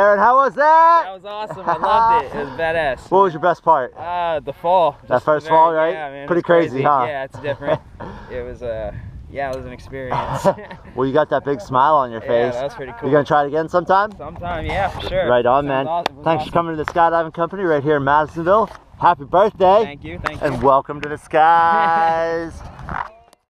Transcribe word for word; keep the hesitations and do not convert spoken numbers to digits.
Aaron, how was that? That was awesome. I loved it. It was badass. What was your best part? Uh, the fall. That Just first the very, fall, right? Yeah, man. Pretty it was crazy, huh? Yeah, it's different. It was, uh, yeah, it was an experience. Well, you got that big smile on your face. Yeah, that was pretty cool. You gonna try it again sometime? Sometime, yeah, for sure. Right on, Sounds man. awesome. It was Thanks awesome. for coming to the skydiving company right here in Madisonville. Happy birthday. Thank you, thank you. And welcome to the skies.